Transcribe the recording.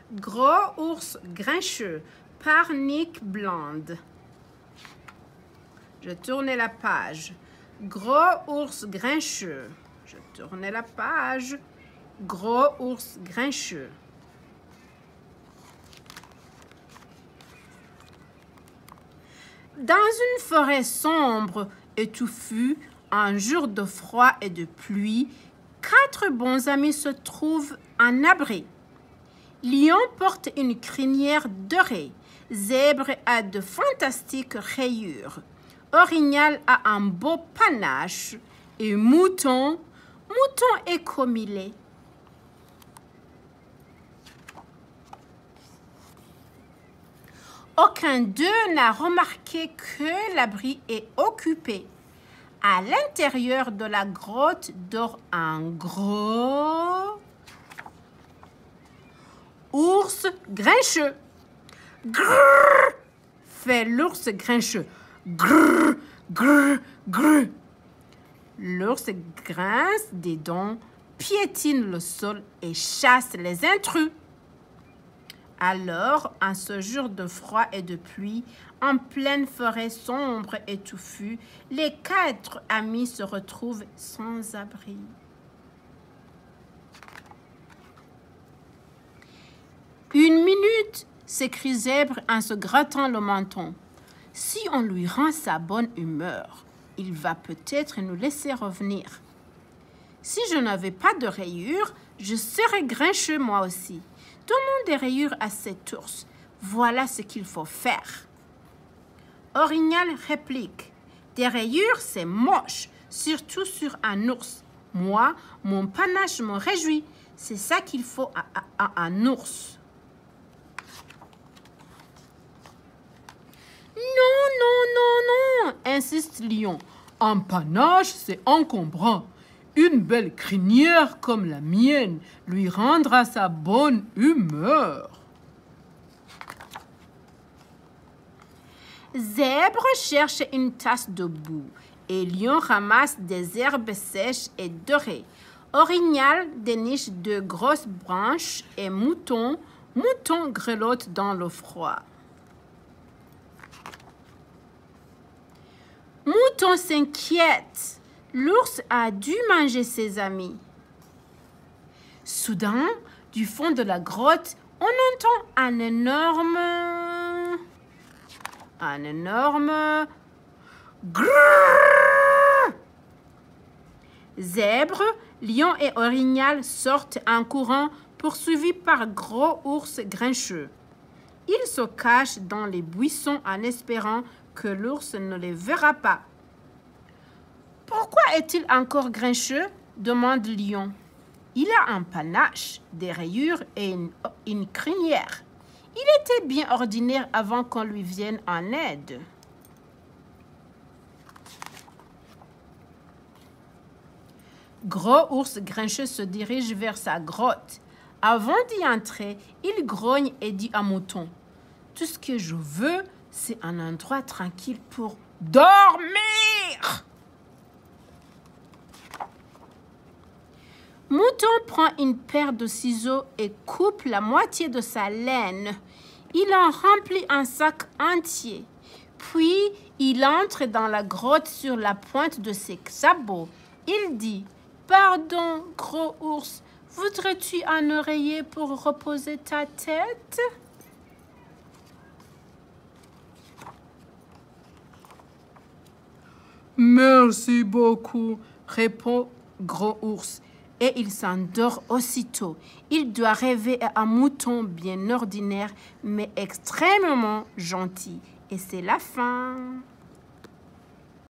Gros ours grincheux par Nick Bland. Je tournais la page. Gros ours grincheux. Je tournais la page. Gros ours grincheux. Dans une forêt sombre et touffue, un jour de froid et de pluie, 4 bons amis se trouvent en abri. Lion porte une crinière dorée. Zèbre a de fantastiques rayures. Orignal a un beau panache. Et Mouton est comme il est. Aucun d'eux n'a remarqué que l'abri est occupé. À l'intérieur de la grotte dort un gros ours grincheux. Grrr, fait l'ours grincheux. Grrr, grrr, grrr. L'ours grince des dents, piétine le sol et chasse les intrus. Alors, en ce jour de froid et de pluie, en pleine forêt sombre et touffue, les 4 amis se retrouvent sans abri. Une minute, s'écrie Zèbre en se grattant le menton. Si on lui rend sa bonne humeur, il va peut-être nous laisser revenir. Si je n'avais pas de rayures, je serais grincheux moi aussi. Donnons des rayures à cet ours. Voilà ce qu'il faut faire. Orignal réplique. Des rayures, c'est moche, surtout sur un ours. Moi, mon panache me réjouit. C'est ça qu'il faut à un ours. Non, insiste Lion. Un panache, c'est encombrant. Une belle crinière comme la mienne lui rendra sa bonne humeur. Zèbre cherche une tasse de boue et Lion ramasse des herbes sèches et dorées. Orignal déniche de grosses branches et Mouton grelotte dans le froid. Mouton s'inquiète. L'ours a dû manger ses amis. Soudain, du fond de la grotte, on entend un énorme grrrr. Zèbre, Lion et Orignal sortent en courant, poursuivis par Gros ours grincheux. Ils se cachent dans les buissons en espérant que l'ours ne les verra pas. Pourquoi est-il encore grincheux? Demande Lion. Il a un panache, des rayures et une crinière. Il était bien ordinaire avant qu'on lui vienne en aide. Gros ours grincheux se dirige vers sa grotte. Avant d'y entrer, il grogne et dit à Mouton. Tout ce que je veux, c'est un endroit tranquille pour dormir. Mouton prend une paire de ciseaux et coupe la moitié de sa laine. Il en remplit un sac entier. Puis, il entre dans la grotte sur la pointe de ses sabots. Il dit « Pardon, Gros ours, voudrais-tu un oreiller pour reposer ta tête ?» « Merci beaucoup, répond Gros ours. Et il s'endort aussitôt. Il doit rêver à un mouton bien ordinaire, mais extrêmement gentil. Et c'est la fin.